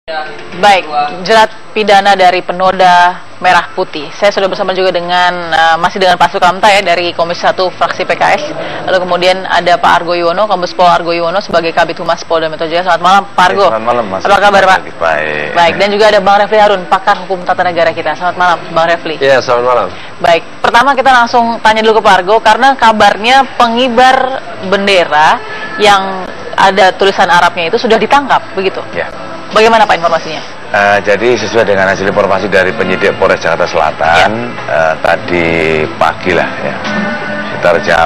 Baik, jerat pidana dari penoda merah putih. Saya sudah bersama juga dengan masih dengan Pak Sukamta ya dari Komisi 1 fraksi PKS. Lalu kemudian ada Pak Argo Yuwono, Kombes Pol Argo Yuwono sebagai Kabid Humas Polda Metro Jaya. Selamat malam Pak Argo. Selamat malam Mas. Apa kabar Pak? Baik. Baik, dan juga ada Bang Refli Harun, pakar hukum tata negara kita. Selamat malam Bang Refli. Ya, selamat malam. Baik, pertama kita langsung tanya dulu ke Pak Argo karena kabarnya pengibar bendera yang ada tulisan Arabnya itu sudah ditangkap, begitu? Ya. Bagaimana Pak informasinya? Jadi sesuai dengan hasil informasi dari penyidik Polres Jakarta Selatan, tadi pagi lah ya, sekitar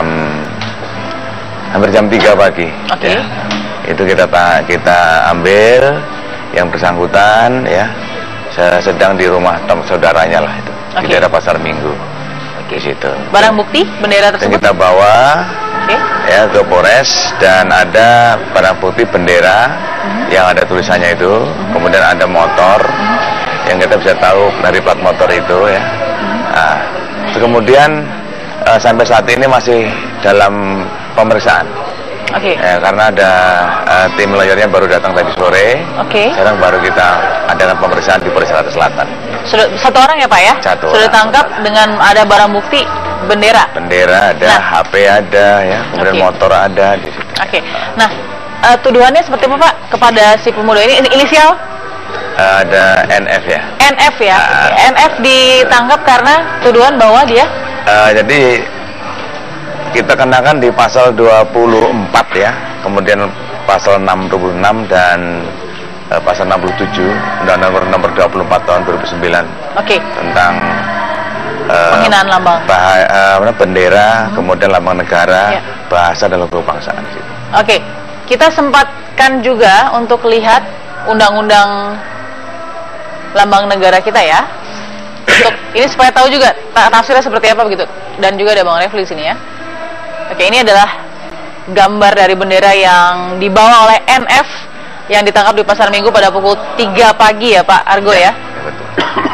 hampir jam 3 pagi. Oke. Ya, itu kita ambil yang bersangkutan ya, sedang di rumah saudaranya lah itu, di daerah Pasar Minggu. Di situ. Barang bukti bendera tersebut? Dan kita bawa ya ke Polres, dan ada barang bukti bendera yang ada tulisannya itu, kemudian ada motor yang kita bisa tahu dari plat motor itu ya. Nah, kemudian sampai saat ini masih dalam pemeriksaan. Ya, karena ada tim lawyernya baru datang tadi sore. Sekarang baru kita adakan pemeriksaan di Polres Jakarta Selatan. Sudah satu orang ya Pak ya? Sudah ditangkap dengan ada barang bukti bendera. Bendera ada, HP ada ya, kemudian motor ada di situ. Nah, tuduhannya seperti apa Pak kepada si pemuda ini? Inisial? Ada NF ya. NF ya. NF ditangkap karena tuduhan bahwa dia? Jadi kita kenakan di pasal 24 ya, kemudian pasal 66 dan pasal 67 Undang-Undang nomor 24 tahun 2009 tentang penghinaan lambang bendera, kemudian lambang negara, bahasa dan logo kebangsaan gitu. Kita sempatkan juga untuk lihat undang-undang lambang negara kita ya. Untuk ini supaya tahu juga tafsirnya seperti apa begitu. Dan juga ada Bang Refli di sini ya. Ini adalah gambar dari bendera yang dibawa oleh NF yang ditangkap di Pasar Minggu pada pukul 3 pagi ya Pak Argo ya. Betul.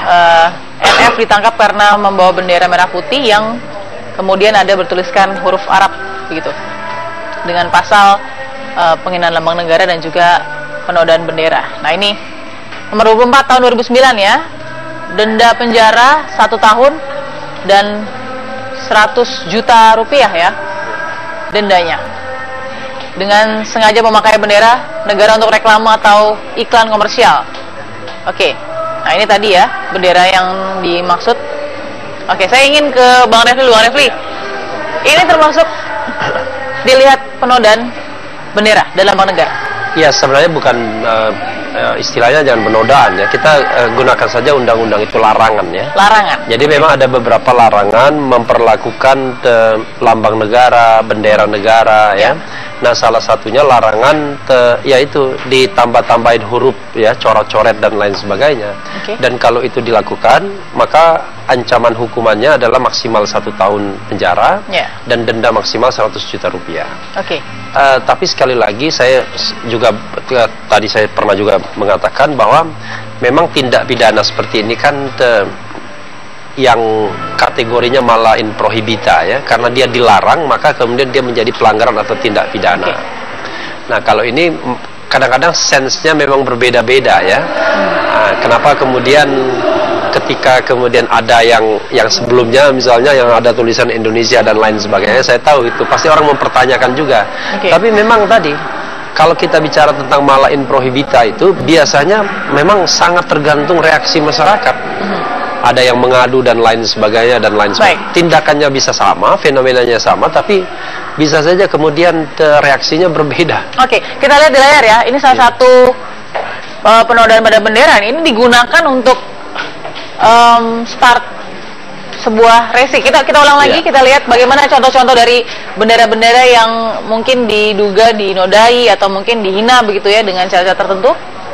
NF ditangkap karena membawa bendera merah putih yang kemudian ada bertuliskan huruf Arab begitu. Dengan pasal penghinaan lambang negara dan juga penodaan bendera. Nah, ini nomor 24 tahun 2009 ya. Denda penjara 1 tahun dan 100 juta rupiah ya dendanya, dengan sengaja memakai bendera negara untuk reklame atau iklan komersial. Nah ini tadi ya bendera yang dimaksud. Saya ingin ke Bang Refli. Bang Refli, ini termasuk dilihat penodaan bendera dalam lambang negara? Ya, sebenarnya bukan istilahnya jangan penodaan ya. Kita gunakan saja undang-undang itu larangan ya. Larangan. Jadi memang ada beberapa larangan memperlakukan lambang negara, bendera negara ya. Nah, salah satunya larangan yaitu ditambah-tambahin huruf ya, coret-coret dan lain sebagainya. Dan kalau itu dilakukan, maka ancaman hukumannya adalah maksimal 1 tahun penjara dan denda maksimal 100 juta rupiah. Tapi sekali lagi saya juga tadi saya pernah juga mengatakan bahwa memang tindak pidana seperti ini kan yang kategorinya malah in prohibita ya, karena dia dilarang maka kemudian dia menjadi pelanggaran atau tindak pidana. Nah, kalau ini kadang-kadang sensenya memang berbeda-beda ya. Nah, kenapa kemudian ketika kemudian ada yang sebelumnya misalnya yang ada tulisan Indonesia dan lain sebagainya, saya tahu itu pasti orang mempertanyakan juga. Tapi memang tadi kalau kita bicara tentang malah in prohibita itu biasanya memang sangat tergantung reaksi masyarakat. Ada yang mengadu dan lain sebagainya tindakannya bisa sama, fenomenanya sama, tapi bisa saja kemudian reaksinya berbeda. Kita lihat di layar ya. Ini salah satu penodaan pada bendera. Ini digunakan untuk start sebuah racing. Kita ulang lagi, kita lihat bagaimana contoh-contoh dari bendera-bendera yang mungkin diduga dinodai atau mungkin dihina begitu ya dengan cara-cara tertentu,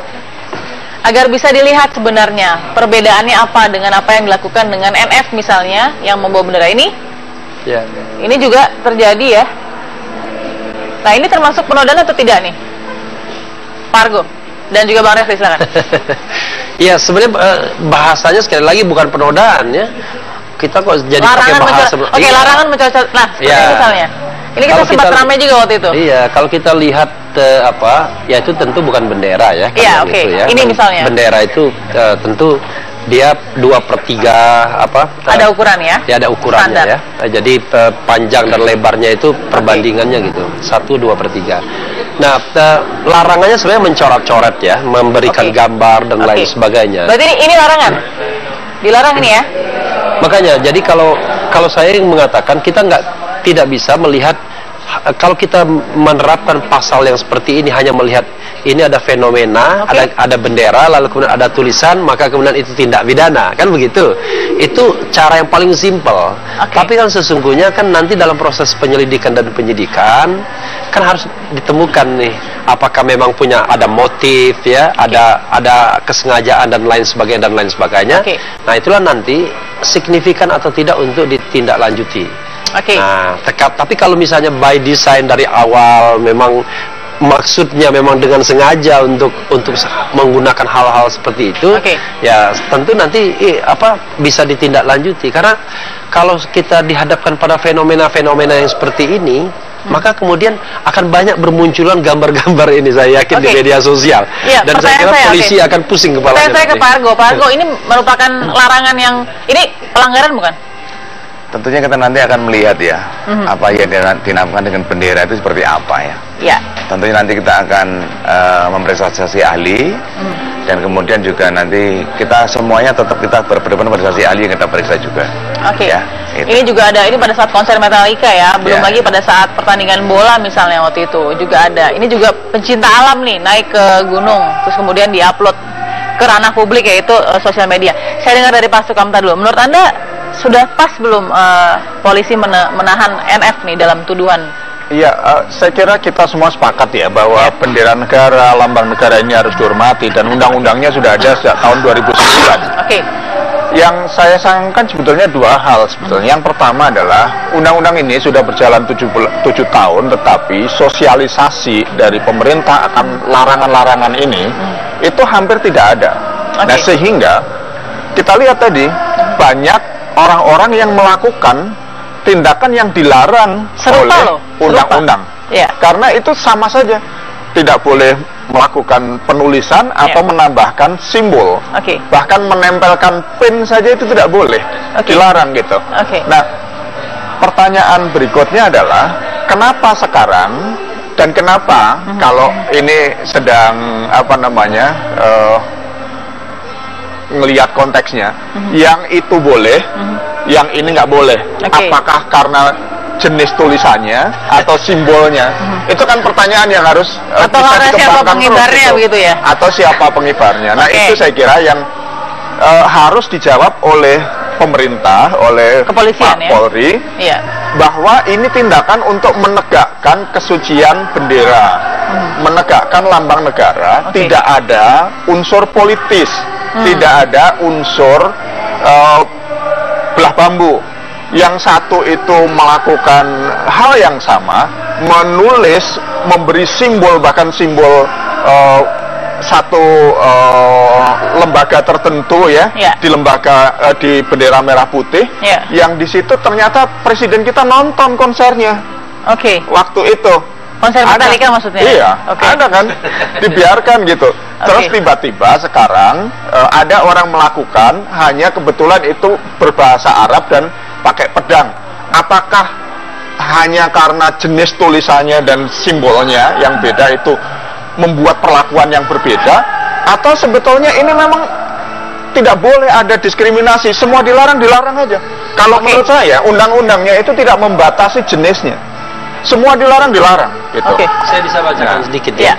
agar bisa dilihat sebenarnya perbedaannya apa dengan apa yang dilakukan dengan NF misalnya yang membawa bendera ini. Ini juga terjadi ya. Nah, ini termasuk penodaan atau tidak nih Pak Argo dan juga Bang Refli, silakan. Ya, sebenarnya bahasanya sekali lagi bukan penodaan ya. Kita kok jadi pakai bahasa larangan mencocok. Nah, misalnya Ini kita sempat ramai juga waktu itu. Iya, kalau kita lihat ya itu tentu bukan bendera ya. Iya, oke. Ya. Ini misalnya. Bendera itu tentu dia 2/3 ada ukuran ya? Ya ada ukurannya. Standar. Ya. Jadi panjang dan lebarnya itu perbandingannya gitu. 1/2/3. Nah, larangannya sebenarnya mencoret-coret ya, memberikan gambar dan lain sebagainya. Berarti ini larangan? Dilarang ini ya? Makanya, jadi kalau saya yang mengatakan kita tidak bisa melihat, kalau kita menerapkan pasal yang seperti ini hanya melihat ini ada fenomena, ada bendera, lalu kemudian ada tulisan, maka kemudian itu tindak pidana, kan begitu? Itu cara yang paling simpel. Tapi kan sesungguhnya kan nanti dalam proses penyelidikan dan penyidikan kan harus ditemukan nih, apakah memang ada motif ya, ada kesengajaan dan lain sebagainya. Nah itulah nanti signifikan atau tidak untuk ditindaklanjuti. Nah, tapi kalau misalnya by design dari awal memang maksudnya memang dengan sengaja untuk menggunakan hal-hal seperti itu, ya tentu nanti bisa ditindaklanjuti. Karena kalau kita dihadapkan pada fenomena-fenomena yang seperti ini, maka kemudian akan banyak bermunculan gambar-gambar ini, saya yakin di media sosial. Ya, dan saya kira polisi akan pusing kepalanya. Saya ke Pak Argo, ini merupakan larangan yang ini pelanggaran bukan? Tentunya kita nanti akan melihat ya, apa yang dinamakan dengan bendera itu seperti apa ya. Ya. Tentunya nanti kita akan memeriksa saksi ahli, dan kemudian juga nanti kita semuanya tetap kita berdepan pada saksi ahli yang kita periksa juga. Ya, ini juga ada, ini pada saat konser Metallica ya, belum lagi pada saat pertandingan bola misalnya waktu itu juga ada. Ini juga pencinta alam nih, naik ke gunung, terus kemudian diupload ke ranah publik yaitu sosial media. Saya dengar dari Pak Sukamta dulu, menurut Anda sudah pas belum polisi menahan NF nih dalam tuduhan? Iya, saya kira kita semua sepakat ya bahwa bendera negara, lambang negara ini harus dihormati, dan undang-undangnya sudah ada sejak tahun 2009. Yang saya sayangkan sebetulnya dua hal sebetulnya. Yang pertama adalah undang-undang ini sudah berjalan 7 tahun, tetapi sosialisasi dari pemerintah akan larangan-larangan ini itu hampir tidak ada. Nah, sehingga kita lihat tadi banyak orang-orang yang melakukan tindakan yang dilarang oleh undang-undang. Karena itu sama saja, tidak boleh melakukan penulisan atau menambahkan simbol, bahkan menempelkan pin saja itu tidak boleh, dilarang gitu. Nah, pertanyaan berikutnya adalah kenapa sekarang, dan kenapa kalau ini sedang ngelihat konteksnya, yang itu boleh, yang ini nggak boleh. Apakah karena jenis tulisannya atau simbolnya? Itu kan pertanyaan yang harus atau siapa pengibarnya begitu ya? Atau siapa pengibarnya? Nah, itu saya kira yang harus dijawab oleh pemerintah, oleh kepolisian, Pak Polri, bahwa ini tindakan untuk menegakkan kesucian bendera, menegakkan lambang negara, tidak ada unsur politis. Tidak ada unsur belah bambu. Yang satu itu melakukan hal yang sama, menulis, memberi simbol, bahkan simbol satu lembaga tertentu ya, di lembaga di bendera merah putih, yang di situ ternyata presiden kita nonton konsernya. Waktu itu. Konser Metallica maksudnya? Iya, ada kan, dibiarkan gitu. Terus tiba-tiba sekarang ada orang melakukan, hanya kebetulan itu berbahasa Arab dan pakai pedang. Apakah hanya karena jenis tulisannya dan simbolnya yang beda itu membuat perlakuan yang berbeda, atau sebetulnya ini memang tidak boleh ada diskriminasi, semua dilarang aja? Kalau menurut saya undang-undangnya itu tidak membatasi jenisnya. Semua dilarang gitu. Saya bisa bacakan sedikit ya.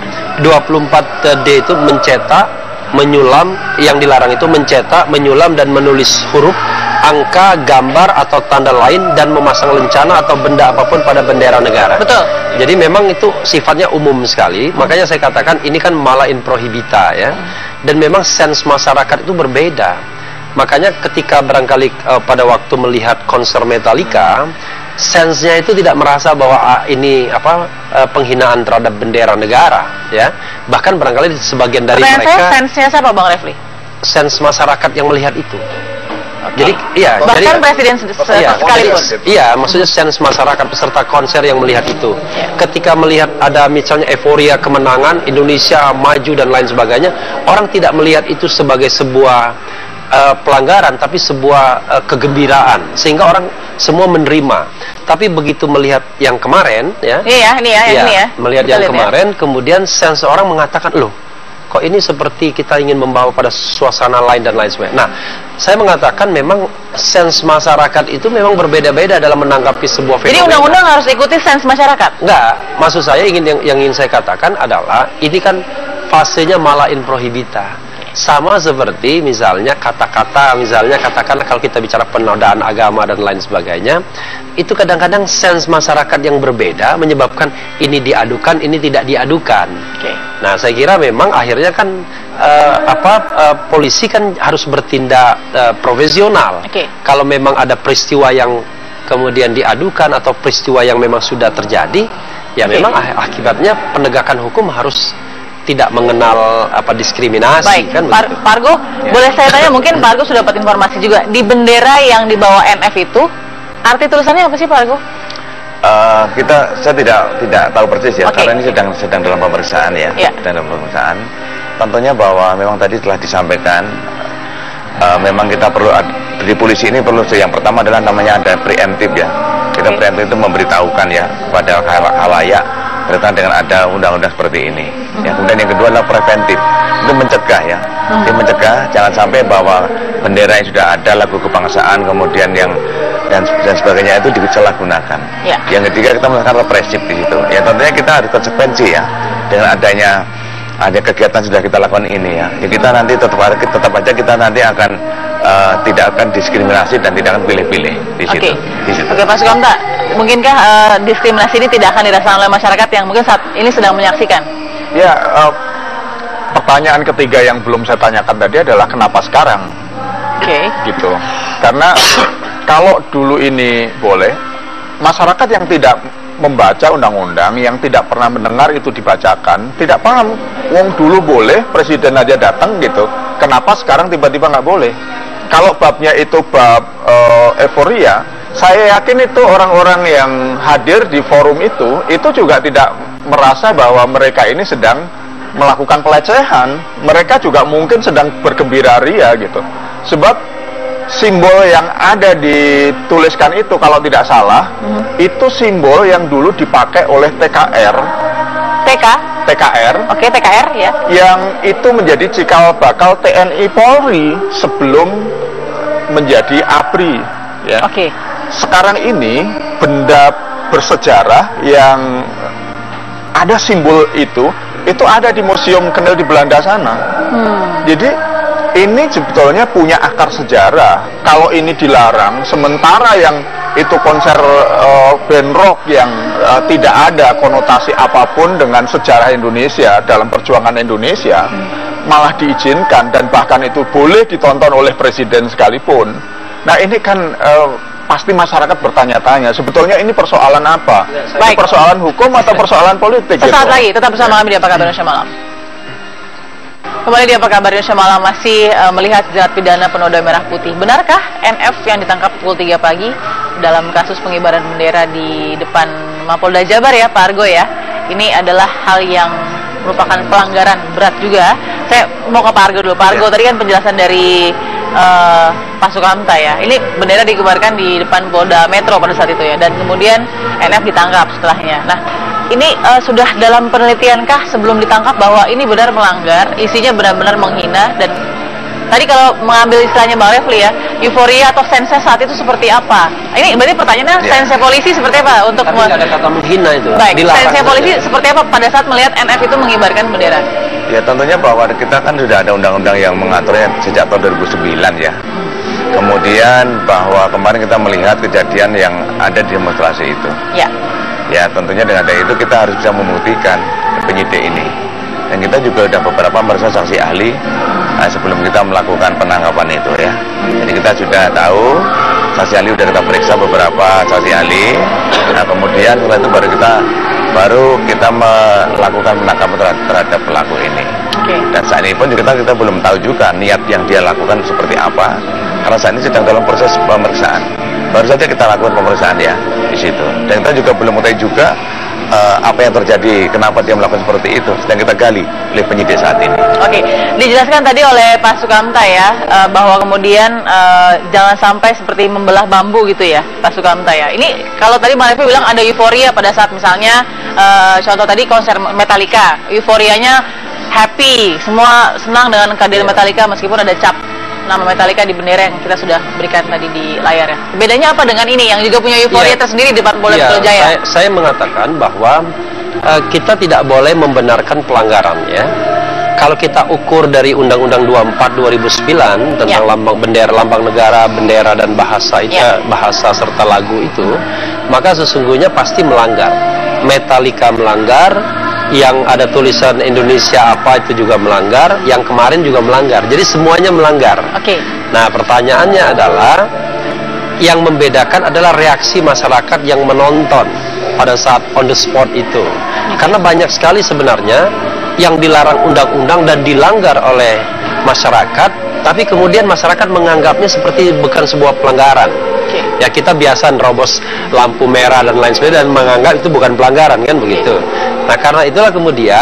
24D itu mencetak, menyulam, yang dilarang itu mencetak, menyulam dan menulis huruf, angka, gambar atau tanda lain, dan memasang lencana atau benda apapun pada bendera negara. Betul. Jadi memang itu sifatnya umum sekali. Makanya saya katakan ini kan mala in prohibita ya. Dan memang sense masyarakat itu berbeda. Makanya ketika barangkali pada waktu melihat konser Metallica, sense-nya itu tidak merasa bahwa ini penghinaan terhadap bendera negara ya. Bahkan barangkali sebagian dari mereka, sense-nya siapa Bang Refli? Sense masyarakat yang melihat itu. Jadi bahkan presiden sekalipun. Iya, maksudnya sense masyarakat peserta konser yang melihat itu. Ketika melihat ada misalnya euforia kemenangan, Indonesia maju dan lain sebagainya, orang tidak melihat itu sebagai sebuah pelanggaran, tapi sebuah kegembiraan, sehingga orang semua menerima. Tapi begitu melihat yang kemarin, melihat yang kemarin, kemudian sense orang mengatakan, loh, kok ini seperti kita ingin membawa pada suasana lain dan lain sebagainya. Nah, saya mengatakan memang sense masyarakat itu memang berbeda-beda dalam menanggapi sebuah fenomena. Jadi undang-undang harus ikuti sense masyarakat? Enggak, maksud saya yang ingin saya katakan adalah ini kan fasenya malah in prohibita. Sama seperti misalnya kata-kata, misalnya katakanlah kalau kita bicara penodaan agama dan lain sebagainya, itu kadang-kadang sense masyarakat yang berbeda menyebabkan ini diadukan, ini tidak diadukan. Nah, saya kira memang akhirnya kan polisi kan harus bertindak profesional. Kalau memang ada peristiwa yang kemudian diadukan atau peristiwa yang memang sudah terjadi, ya memang akibatnya penegakan hukum harus tidak mengenal diskriminasi. Baik, kan Pak Argo, boleh saya tanya, mungkin Pak Argo sudah dapat informasi juga, di bendera yang dibawa NF itu arti tulisannya apa sih, Pak Argo? Saya tidak tahu persis ya, karena ini sedang dalam pemeriksaan ya, sedang dalam pemeriksaan. Tentunya bahwa memang tadi telah disampaikan, memang kita perlu di polisi ini perlu, yang pertama adalah namanya ada preemptif ya. Kita preemptif itu memberitahukan ya pada khalayak berkaitan dengan ada undang-undang seperti ini. Ya, kemudian yang kedua adalah preventif, itu mencegah ya, itu mencegah jangan sampai bahwa bendera yang sudah ada, lagu kebangsaan, kemudian yang dan sebagainya itu disalahgunakan. Yang ketiga kita melakukan represif di situ. Ya tentunya kita harus konsekuensi ya dengan ada kegiatan sudah kita lakukan ini ya. Kita nanti tetap aja kita nanti akan tidak akan diskriminasi dan tidak akan pilih-pilih di situ. Oke, Pak Sukamta, mungkinkah diskriminasi ini tidak akan dirasakan oleh masyarakat yang mungkin saat ini sedang menyaksikan? Ya, pertanyaan ketiga yang belum saya tanyakan tadi adalah kenapa sekarang? Gitu. Karena kalau dulu ini boleh, masyarakat yang tidak membaca undang-undang, yang tidak pernah mendengar itu dibacakan, tidak paham. Wong dulu boleh, presiden aja datang gitu. Kenapa sekarang tiba-tiba nggak boleh? Kalau babnya itu bab euforia, saya yakin itu orang-orang yang hadir di forum itu juga tidak merasa bahwa mereka ini sedang melakukan pelecehan. Mereka juga mungkin sedang bergembira ria gitu. Sebab simbol yang ada dituliskan itu kalau tidak salah, itu simbol yang dulu dipakai oleh TKR. TKR. TKR ya. Yang itu menjadi cikal bakal TNI Polri sebelum menjadi ABRI ya. Sekarang ini benda bersejarah yang ada simbol itu ada di Museum Kendel di Belanda sana. Jadi ini sebetulnya punya akar sejarah. Kalau ini dilarang, sementara yang itu konser band rock yang tidak ada konotasi apapun dengan sejarah Indonesia dalam perjuangan Indonesia, malah diizinkan dan bahkan itu boleh ditonton oleh presiden sekalipun. Nah ini kan pasti masyarakat bertanya-tanya, sebetulnya ini persoalan apa? Ini persoalan hukum atau persoalan politik? Sesaat lagi, tetap bersama kami di Apa Kabar Indonesia Malam. Kembali di Apa Kabar Indonesia Malam, masih melihat jerat pidana penoda merah putih. Benarkah NF yang ditangkap pukul 3 pagi dalam kasus pengibaran bendera di depan Mapolda Jabar ya, Pak Argo ya, ini adalah hal yang merupakan pelanggaran berat juga. Saya mau ke Pak Argo dulu. Pak Argo, tadi kan penjelasan dari Pak Sukamta ya, ini bendera dikibarkan di depan Polda Metro pada saat itu ya, dan kemudian NF ditangkap setelahnya. Nah, ini sudah dalam penelitiankah sebelum ditangkap bahwa ini benar melanggar, isinya benar-benar menghina, dan tadi kalau mengambil istilahnya Bang Refli ya, euforia atau sense saat itu seperti apa? Ini berarti pertanyaannya sense polisi seperti apa untuk ada kata menghina itu. Baik, sense polisi seperti apa pada saat melihat NF itu mengibarkan bendera? Ya tentunya bahwa kita kan sudah ada undang-undang yang mengaturnya sejak tahun 2009 ya. Kemudian bahwa kemarin kita melihat kejadian yang ada di demonstrasi itu. Ya tentunya dengan itu kita harus bisa membuktikan penyidik ini. Dan kita juga sudah beberapa merasa saksi ahli sebelum kita melakukan penangkapan itu ya. Jadi kita sudah tahu saksi ahli, sudah kita periksa beberapa saksi ahli. Nah kemudian setelah itu baru kita melakukan penangkapan terhadap pelaku ini. Dan saat ini pun kita belum tahu juga niat yang dia lakukan seperti apa. karena saat ini sedang dalam proses pemeriksaan. Baru saja kita lakukan pemeriksaan ya di situ. Dan kita juga belum mengetahui juga apa yang terjadi, kenapa dia melakukan seperti itu, sedang kita gali oleh penyidik saat ini. Oke, dijelaskan tadi oleh Pak Sukamta ya, bahwa kemudian jangan sampai seperti membelah bambu gitu ya, Pak Sukamta ya. Ini kalau tadi Mbak Revi bilang ada euforia pada saat misalnya contoh tadi konser Metallica, euforianya happy, semua senang dengan kehadiran Metallica meskipun ada cap nama Metallica di bendera yang kita sudah berikan tadi di layar ya. Bedanya apa dengan ini yang juga punya euforia tersendiri di Polda Metro Jaya? Saya mengatakan bahwa kita tidak boleh membenarkan pelanggaran ya. Kalau kita ukur dari Undang-Undang 24 2009 tentang lambang negara, bendera dan bahasa itu, bahasa serta lagu itu, maka sesungguhnya pasti melanggar. Metallica melanggar, yang ada tulisan Indonesia apa itu juga melanggar, yang kemarin juga melanggar. Jadi semuanya melanggar. Oke. Nah, pertanyaannya adalah yang membedakan adalah reaksi masyarakat yang menonton pada saat on the spot itu. Karena banyak sekali sebenarnya yang dilarang undang-undang dan dilanggar oleh masyarakat, tapi kemudian masyarakat menganggapnya seperti bukan sebuah pelanggaran. Ya, kita biasa nerobos lampu merah dan lain sebagainya dan menganggap itu bukan pelanggaran, kan begitu. Nah, karena itulah kemudian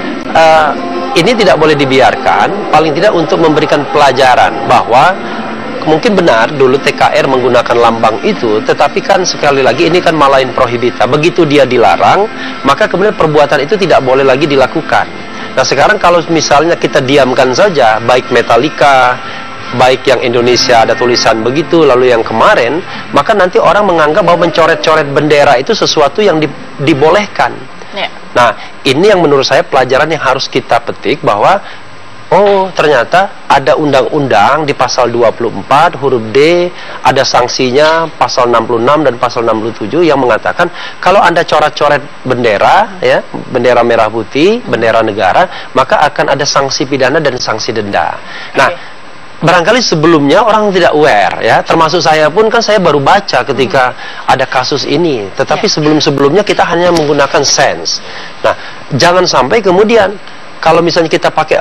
ini tidak boleh dibiarkan, paling tidak untuk memberikan pelajaran bahwa mungkin benar dulu TKR menggunakan lambang itu, tetapi kan sekali lagi ini kan malain prohibita. Begitu dia dilarang, maka kemudian perbuatan itu tidak boleh lagi dilakukan. Nah, sekarang kalau misalnya kita diamkan saja, baik Metallica, baik yang Indonesia ada tulisan begitu, lalu yang kemarin, maka nanti orang menganggap bahwa mencoret-coret bendera itu sesuatu yang dibolehkan. Nah, ini yang menurut saya pelajaran yang harus kita petik, bahwa oh, ternyata ada undang-undang di pasal 24 huruf D, ada sanksinya pasal 66 dan pasal 67 yang mengatakan kalau Anda coret-coret bendera ya, bendera merah putih, bendera negara, maka akan ada sanksi pidana dan sanksi denda. Nah, barangkali sebelumnya orang tidak aware ya, termasuk saya pun, kan saya baru baca ketika ada kasus ini, tetapi sebelum-sebelumnya kita hanya menggunakan sense. Nah, jangan sampai kemudian kalau misalnya kita pakai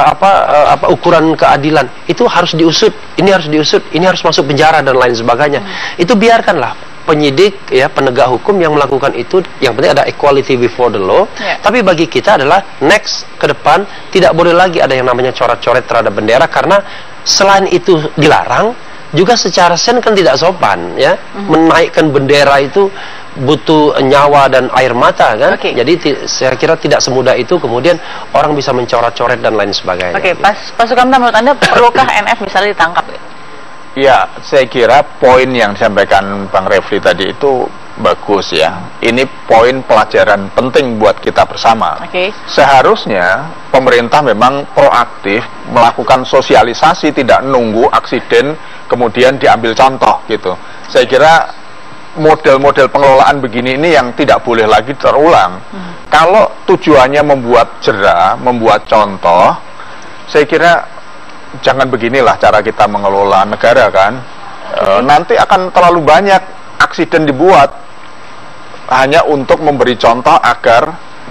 ukuran keadilan, itu harus diusut, ini harus diusut, ini harus masuk penjara dan lain sebagainya. Itu biarkanlah penyidik ya, penegak hukum yang melakukan itu. Yang penting ada equality before the law. Tapi bagi kita adalah next ke depan tidak boleh lagi ada yang namanya coret-coret terhadap bendera, karena selain itu dilarang, juga secara sen kan tidak sopan ya. Menaikkan bendera itu butuh nyawa dan air mata kan. Jadi saya kira tidak semudah itu kemudian orang bisa mencoret-coret dan lain sebagainya. Pak Sukamta, menurut Anda perlukah NF misalnya ditangkap? Ya, saya kira poin yang disampaikan Bang Refli tadi itu bagus ya. Ini poin pelajaran penting buat kita bersama. Seharusnya pemerintah memang proaktif melakukan sosialisasi, tidak nunggu aksiden kemudian diambil contoh gitu. Saya kira model-model pengelolaan begini ini yang tidak boleh lagi terulang. Kalau tujuannya membuat jera, membuat contoh, saya kira jangan beginilah cara kita mengelola negara kan. Nanti akan terlalu banyak aksiden dibuat hanya untuk memberi contoh agar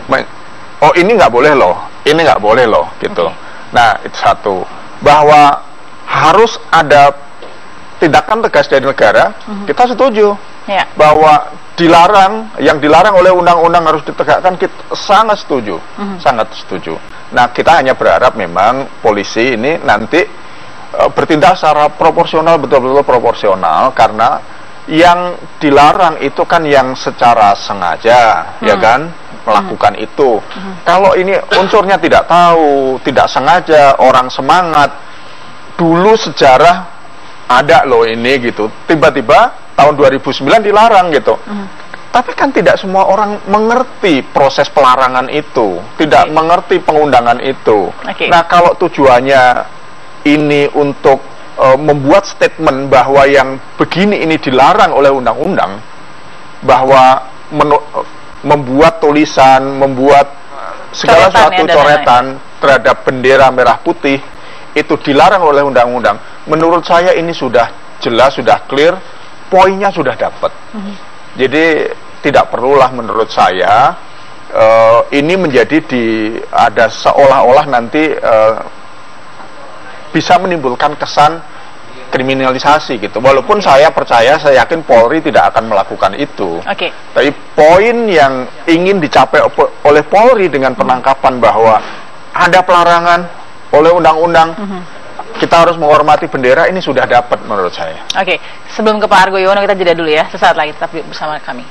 oh ini nggak boleh loh, ini nggak boleh loh gitu. Nah, itu satu, bahwa harus ada tindakan tegas dari negara. Kita setuju bahwa dilarang, yang dilarang oleh undang-undang harus ditegakkan, kita sangat setuju, sangat setuju. Nah, kita hanya berharap memang polisi ini nanti bertindak secara proporsional, betul-betul proporsional, karena yang dilarang itu kan yang secara sengaja, ya kan, melakukan itu. Kalau ini unsurnya tidak tahu, tidak sengaja, orang semangat, dulu sejarah ada loh ini gitu, tiba-tiba tahun 2009 dilarang gitu. Tapi kan tidak semua orang mengerti proses pelarangan itu, tidak mengerti pengundangan itu. Nah, kalau tujuannya ini untuk membuat statement bahwa yang begini ini dilarang oleh undang-undang, bahwa membuat tulisan, membuat segala sesuatu coretan terhadap bendera merah putih itu dilarang oleh undang-undang, menurut saya ini sudah jelas, sudah clear, poinnya sudah dapat. Jadi tidak perlulah menurut saya ini menjadi ada seolah-olah nanti bisa menimbulkan kesan kriminalisasi gitu. Walaupun saya yakin Polri tidak akan melakukan itu. Tapi poin yang ingin dicapai oleh Polri dengan penangkapan bahwa ada pelarangan oleh undang-undang, kita harus menghormati bendera, ini sudah dapat menurut saya. Sebelum ke Pak Argo Yuwono, kita jeda dulu ya. Sesaat lagi tetap bersama kami.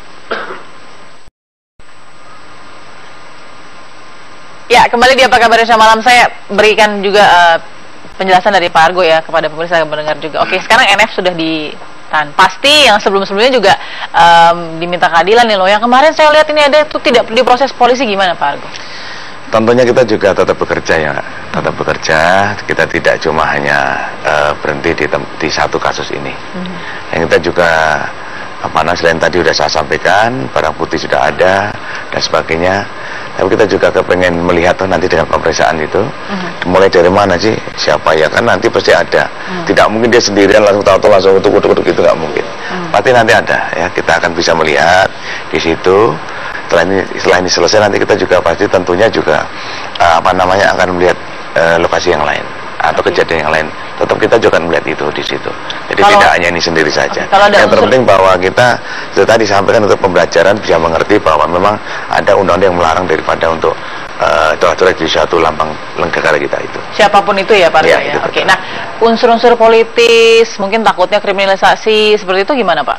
Ya, kembali di Apa Kabar Indonesia Malam. Saya berikan juga penjelasan dari Pak Argo ya kepada pemirsa yang mendengar juga. Sekarang NF sudah ditahan. Pasti yang sebelum-sebelumnya juga diminta keadilan nih loh. Yang kemarin saya lihat ini ada itu tidak diproses polisi, gimana Pak Argo? Tentunya kita juga tetap bekerja ya, tetap bekerja. Kita tidak cuma hanya berhenti di satu kasus ini. Yang kita juga selain tadi sudah saya sampaikan, barang bukti sudah ada dan sebagainya. Tapi kita juga kepengen melihat nanti dengan pemeriksaan itu, mulai dari mana sih, siapa ya, kan nanti pasti ada. Tidak mungkin dia sendirian langsung tahu langsung utuk-utuk itu, nggak mungkin. Pasti nanti ada ya, kita akan bisa melihat di situ. Setelah ini selesai, nanti kita juga pasti tentunya juga akan melihat lokasi yang lain atau kejadian yang lain. Tetap kita juga akan melihat itu di situ. Jadi tidak hanya ini sendiri saja. Yang terpenting bahwa kita sudah tadi sampaikan untuk pembelajaran, bisa mengerti bahwa memang ada undang-undang yang melarang daripada untuk coret-coret di suatu lambang negara kita itu. Siapapun itu ya Pak ya. Nah, unsur-unsur politis, mungkin takutnya kriminalisasi seperti itu gimana Pak?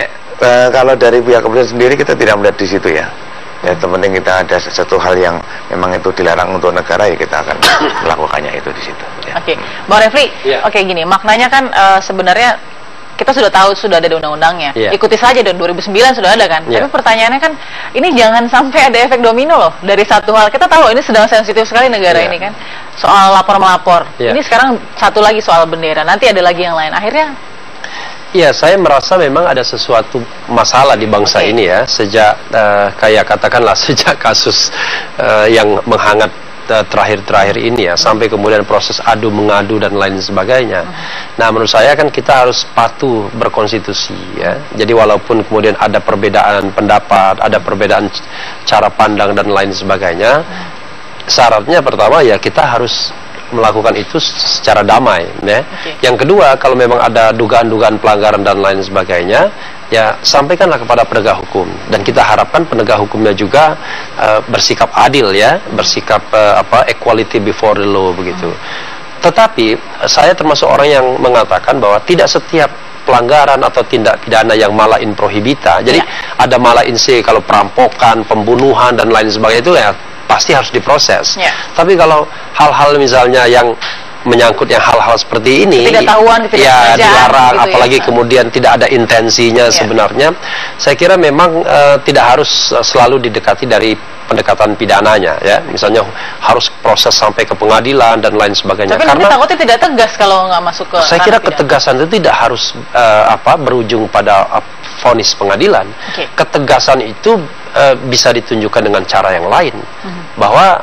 Kalau dari pihak kepolisian sendiri kita tidak melihat di situ ya. Ya, penting kita ada satu hal yang memang itu dilarang untuk negara, ya kita akan melakukannya itu di situ. Ya. Bang Refli, gini, maknanya kan sebenarnya kita sudah tahu sudah ada di undang-undangnya. Ikuti saja, dan 2009 sudah ada kan. Tapi pertanyaannya kan, ini jangan sampai ada efek domino loh dari satu hal. Kita tahu ini sedang sensitif sekali negara ini kan, soal lapor-melapor. Ini sekarang satu lagi soal bendera, nanti ada lagi yang lain. Akhirnya ya, saya merasa memang ada sesuatu masalah di bangsa ini ya, sejak kayak katakanlah sejak kasus yang menghangat terakhir-terakhir ini ya, sampai kemudian proses adu mengadu dan lain sebagainya. Nah, menurut saya kan kita harus patuh berkonstitusi ya. Jadi walaupun kemudian ada perbedaan pendapat, ada perbedaan cara pandang dan lain sebagainya, syaratnya pertama ya kita harus melakukan itu secara damai ya. Yang kedua, kalau memang ada dugaan-dugaan pelanggaran dan lain sebagainya, ya sampaikanlah kepada penegak hukum, dan kita harapkan penegak hukumnya juga bersikap adil ya, bersikap equality before the law begitu. Tetapi saya termasuk orang yang mengatakan bahwa tidak setiap pelanggaran atau tindak pidana yang mala in prohibita. Jadi ada mala in se, kalau perampokan, pembunuhan dan lain sebagainya itu ya pasti harus diproses. Tapi kalau hal-hal misalnya yang menyangkut yang hal-hal seperti ini, ketidaktahuan, ya dilarang, gitu apalagi ya, kemudian tidak ada intensinya sebenarnya, saya kira memang tidak harus selalu didekati dari pendekatan pidananya ya, misalnya harus proses sampai ke pengadilan dan lain sebagainya. Tapi karena takutnya tidak tegas kalau nggak masuk ke. Saya kira ketegasan itu tidak harus berujung pada vonis pengadilan. Ketegasan itu bisa ditunjukkan dengan cara yang lain, bahwa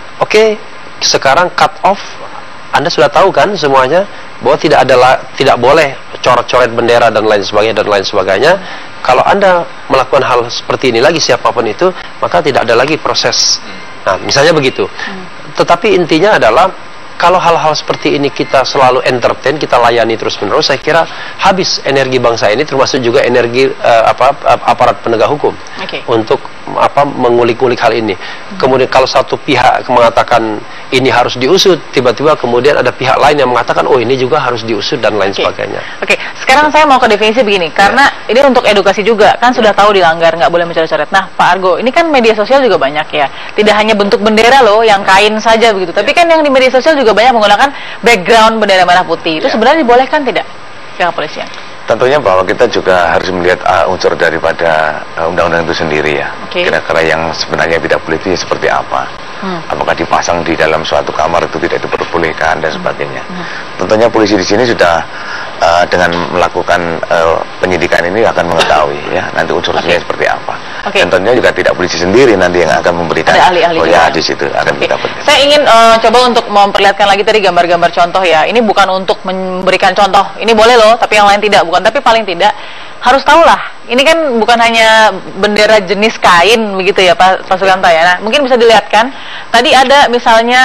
sekarang cut off, Anda sudah tahu kan semuanya bahwa tidak boleh coret-coret bendera dan lain sebagainya. Kalau Anda melakukan hal seperti ini lagi, siapapun itu, maka tidak ada lagi proses. Nah, misalnya begitu. Tetapi intinya adalah kalau hal-hal seperti ini kita selalu entertain, kita layani terus-menerus, saya kira habis energi bangsa ini, termasuk juga energi aparat penegak hukum untuk mengulik-ulik hal ini. Kemudian kalau satu pihak mengatakan ini harus diusut, tiba-tiba kemudian ada pihak lain yang mengatakan oh ini juga harus diusut dan lain sebagainya. Sekarang saya mau ke definisi begini, karena ini untuk edukasi juga, kan sudah tahu dilanggar, nggak boleh mencoret-coret. Nah, Pak Argo, ini kan media sosial juga banyak ya, tidak hanya bentuk bendera loh, yang kain saja begitu, tapi kan yang di media sosial juga banyak menggunakan background bendera merah putih. Itu sebenarnya dibolehkan tidak pihak kepolisian? Tentunya bahwa kita juga harus melihat unsur daripada undang-undang itu sendiri ya. Kira-kira yang sebenarnya tidak boleh itu seperti apa. Apakah dipasang di dalam suatu kamar itu tidak diperbolehkan dan sebagainya. Tentunya polisi di sini sudah dengan melakukan penyidikan ini akan mengetahui ya nanti unsurnya seperti apa. Dan tentunya juga tidak polisi sendiri nanti yang akan memberikan. Ada ahli-ahli ya di situ akan kita berikan. Saya ingin coba untuk memperlihatkan lagi tadi gambar-gambar contoh ya. Ini bukan untuk memberikan contoh, ini boleh loh, tapi yang lain tidak, bukan. Tapi paling tidak harus tahulah ini kan bukan hanya bendera jenis kain begitu ya Pak Sukamta ya. Nah, mungkin bisa dilihatkan tadi ada misalnya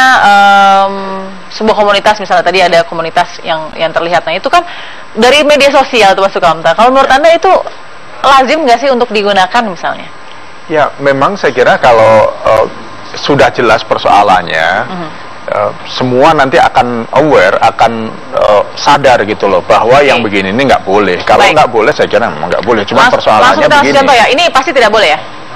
sebuah komunitas, misalnya tadi ada komunitas yang terlihat. Nah, itu kan dari media sosial tuh Pak Sukamta. Kalau menurut Anda itu lazim nggak sih untuk digunakan misalnya? Ya, memang saya kira kalau sudah jelas persoalannya, semua nanti akan aware, akan sadar gitu loh bahwa yang begini ini nggak boleh. Kalau nggak boleh, saya kira memang nggak boleh. Cuma persoalannya begini. Contoh ya, ini pasti tidak boleh ya?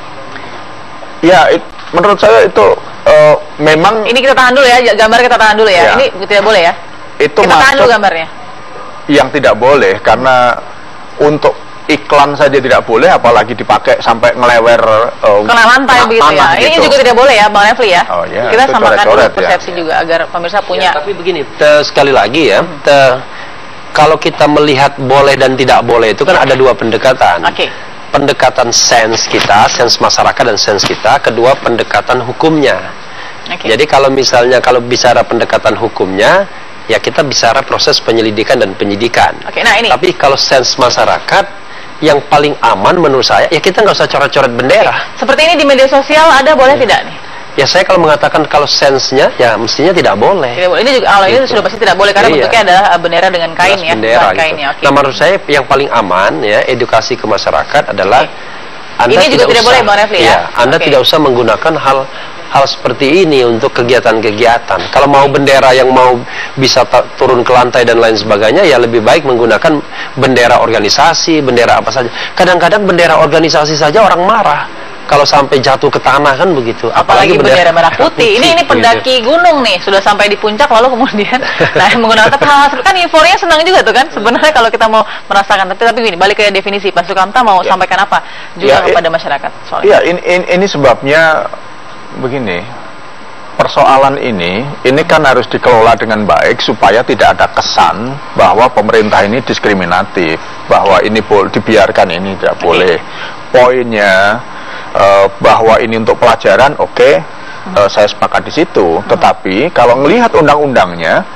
Ya, menurut saya itu memang. Ini kita tahan dulu ya, gambar kita tahan dulu ya. Ini tidak boleh ya? Itu kita tahan dulu gambarnya. Yang tidak boleh karena untuk iklan saja tidak boleh, apalagi dipakai sampai ngelewer kena lantai begitu ya. Ini juga tidak boleh ya, Bang Refli ya. Oh, ya. Kita samakan dulu persepsi juga agar pemirsa punya. Ya, tapi begini, sekali lagi ya, kalau kita melihat boleh dan tidak boleh itu kan ada dua pendekatan. Pendekatan sense kita, sense masyarakat dan sense kita. Kedua, pendekatan hukumnya. Jadi kalau misalnya kalau bicara pendekatan hukumnya, ya kita bicara proses penyelidikan dan penyidikan. Nah ini. Tapi kalau sense masyarakat, yang paling aman menurut saya, ya kita nggak usah coret-coret bendera. Seperti ini di media sosial ada boleh tidak nih? Ya saya kalau mengatakan kalau sense-nya, ya mestinya tidak boleh. Tidak boleh. Ini juga kalau ini sudah pasti tidak boleh karena bentuknya adalah bendera dengan kain ya. Bendera gitu. Kainnya. Nah menurut saya yang paling aman ya edukasi ke masyarakat adalah Anda ini juga tidak boleh Bang Refli ya. Anda tidak usah menggunakan hal seperti ini untuk kegiatan-kegiatan. Kalau mau bendera yang mau bisa turun ke lantai dan lain sebagainya, ya lebih baik menggunakan bendera organisasi, bendera apa saja. Kadang-kadang bendera organisasi saja orang marah kalau sampai jatuh ke tanah kan begitu. Apalagi bendera merah putih. Ini pendaki gunung nih, sudah sampai di puncak lalu kemudian menggunakan hal kan euforia senang juga tuh kan. Sebenarnya kalau kita mau merasakan tapi gini, balik ke definisi Pak Sukamta mau sampaikan apa juga kepada masyarakat soalnya. Ya, ini sebabnya begini, persoalan ini kan harus dikelola dengan baik supaya tidak ada kesan bahwa pemerintah ini diskriminatif, bahwa ini dibiarkan, ini tidak boleh. Poinnya bahwa ini untuk pelajaran, saya sepakat di situ. Tetapi kalau melihat undang-undangnya,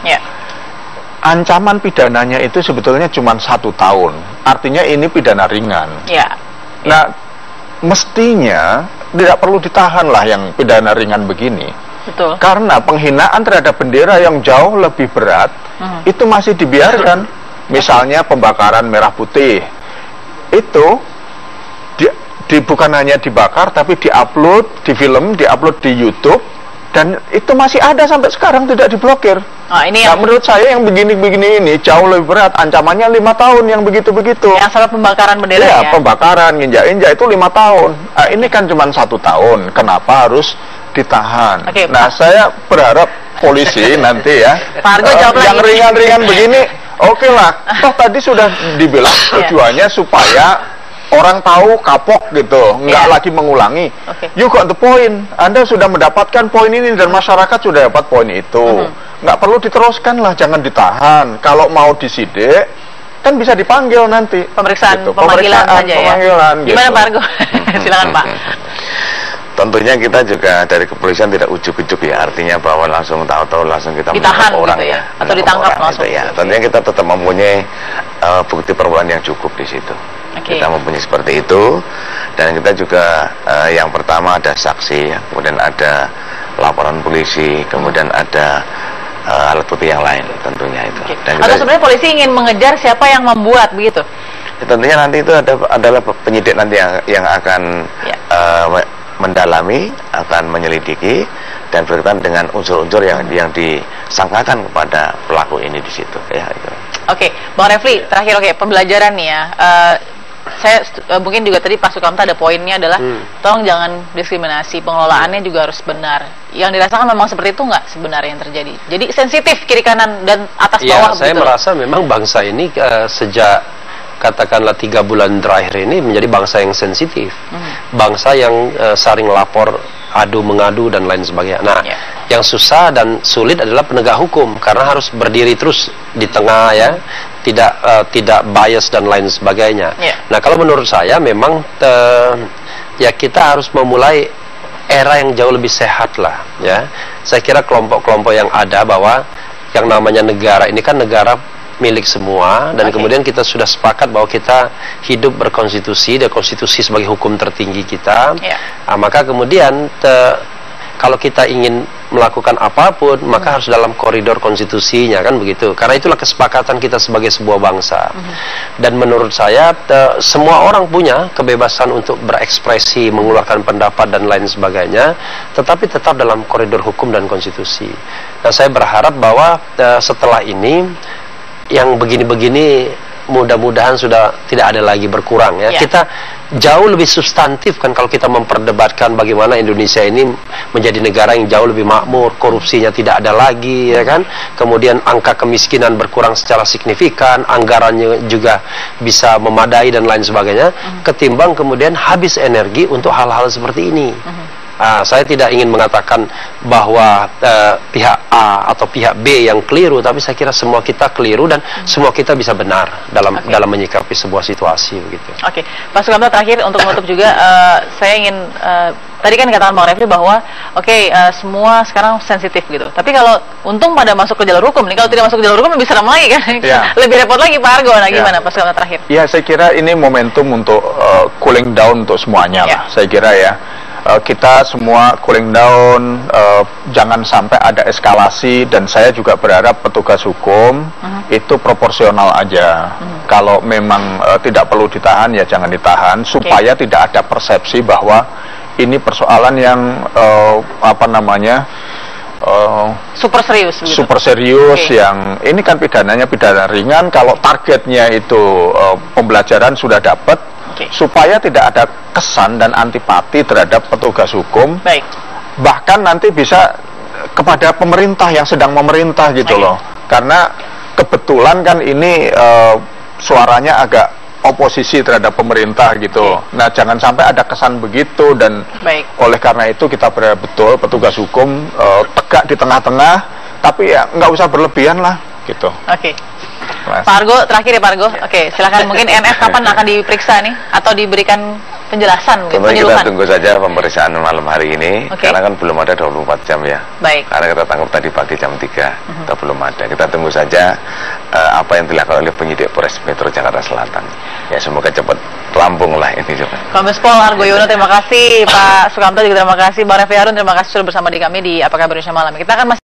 ancaman pidananya itu sebetulnya cuma 1 tahun. Artinya ini pidana ringan. Nah, mestinya tidak perlu ditahan lah yang pidana ringan begini. Betul. Karena penghinaan terhadap bendera yang jauh lebih berat itu masih dibiarkan. Misalnya pembakaran merah putih itu bukan hanya dibakar tapi diupload di film, diupload di YouTube, dan itu masih ada sampai sekarang tidak diblokir. Nah, menurut saya yang begini-begini ini jauh lebih berat, ancamannya 5 tahun yang begitu-begitu. Yang salah pembakaran bendera ya? Pembakaran, nginjak-injak itu 5 tahun. Nah, ini kan cuma 1 tahun. Kenapa harus ditahan? Nah, saya berharap polisi nanti ya, yang ringan-ringan begini, lah. Toh tadi sudah dibilang tujuannya supaya orang tahu, kapok gitu, nggak lagi mengulangi. You got the point. Anda sudah mendapatkan poin ini dan masyarakat sudah dapat poin itu. Nggak perlu diteruskan lah, jangan ditahan. Kalau mau disidik, kan bisa dipanggil nanti. Pemeriksaan, gitu. Pemanggilan saja ya. Gitu. Gimana Pak Argo? Silakan Pak. Tentunya kita juga dari kepolisian tidak ujuk-ujuk ya, artinya bahwa langsung tahu-tahu langsung kita ditahan orang gitu ya, atau ditangkap langsung. Gitu ya. Tentunya kita tetap mempunyai bukti permulaan yang cukup di situ. Kita mempunyai seperti itu, dan kita juga yang pertama ada saksi, kemudian ada laporan polisi, kemudian ada alat bukti yang lain tentunya itu. Dan atau sebenarnya polisi ingin mengejar siapa yang membuat begitu? Ya, tentunya nanti itu adalah penyidik nanti yang akan mendalami, akan menyelidiki dan berkaitan dengan unsur-unsur yang disangkakan kepada pelaku ini di situ ya itu. Bang Refli, terakhir pembelajaran nih ya. Saya mungkin juga tadi Pak Sukamta ada poinnya adalah tolong jangan diskriminasi, pengelolaannya juga harus benar. Yang dirasakan memang seperti itu nggak sebenarnya yang terjadi? Jadi sensitif kiri kanan dan atas bawah. Saya merasa memang bangsa ini sejak katakanlah 3 bulan terakhir ini menjadi bangsa yang sensitif, bangsa yang saling lapor, adu mengadu dan lain sebagainya. Nah, yang susah dan sulit adalah penegak hukum karena harus berdiri terus di tengah ya, tidak bias dan lain sebagainya. Nah, kalau menurut saya memang ya kita harus memulai era yang jauh lebih sehat lah ya. Saya kira kelompok-kelompok yang ada bahwa yang namanya negara ini kan negara milik semua, dan kemudian kita sudah sepakat bahwa kita hidup berkonstitusi, dan konstitusi sebagai hukum tertinggi kita. Maka kemudian kalau kita ingin melakukan apapun, maka harus dalam koridor konstitusinya, kan begitu. Karena itulah kesepakatan kita sebagai sebuah bangsa. Dan menurut saya, semua orang punya kebebasan untuk berekspresi, mengeluarkan pendapat dan lain sebagainya, tetapi tetap dalam koridor hukum dan konstitusi. Nah, saya berharap bahwa setelah ini, yang begini-begini mudah-mudahan sudah tidak ada lagi berkurang ya. Kita jauh lebih substantif kan kalau kita memperdebatkan bagaimana Indonesia ini menjadi negara yang jauh lebih makmur, korupsinya tidak ada lagi ya kan. Kemudian angka kemiskinan berkurang secara signifikan, anggarannya juga bisa memadai dan lain sebagainya, ketimbang kemudian habis energi untuk hal-hal seperti ini. Saya tidak ingin mengatakan bahwa pihak A atau pihak B yang keliru, tapi saya kira semua kita keliru dan semua kita bisa benar dalam menyikapi sebuah situasi begitu. Oke, Pak Sukamta, terakhir untuk menutup juga, saya ingin tadi kan katakan Bang Refli bahwa semua sekarang sensitif gitu. Tapi kalau untung pada masuk ke jalur hukum nih, kalau tidak masuk ke jalur hukum lebih seram lagi kan? Lebih repot lagi Pak Argo. Nah, gimana Pak Sukamta terakhir? Ya, saya kira ini momentum untuk cooling down untuk semuanya lah. Saya kira ya. Kita semua cooling down, jangan sampai ada eskalasi, dan saya juga berharap petugas hukum itu proporsional aja. Kalau memang tidak perlu ditahan ya jangan ditahan, supaya tidak ada persepsi bahwa ini persoalan yang super serius gitu. Super serius yang ini kan pidananya pidana ringan. Kalau targetnya itu pembelajaran sudah dapat, supaya tidak ada kesan dan antipati terhadap petugas hukum. Bahkan nanti bisa kepada pemerintah yang sedang memerintah gitu loh. Karena kebetulan kan ini suaranya agak oposisi terhadap pemerintah gitu. Nah, jangan sampai ada kesan begitu, dan oleh karena itu kita berharap betul petugas hukum tegak di tengah-tengah, tapi ya nggak usah berlebihan lah gitu. Pak Argo, terakhir ya Pak Argo. Silakan, mungkin NF kapan akan diperiksa nih atau diberikan penjelasan, penyuluhan? Kita tunggu saja pemeriksaan malam hari ini, karena kan belum ada 24 jam ya. Karena kita tangkap tadi pagi jam 3, kita belum ada. Kita tunggu saja apa yang dilakukan oleh penyidik Polres Metro Jakarta Selatan. Ya, semoga cepat rampung lah ini. Kombes Pol Argo Yono, terima kasih. Pak Sukamta juga terima kasih. Bang Refli Harun, terima kasih sudah bersama di kami di Apa Kabar Indonesia Malam. Kita akan masih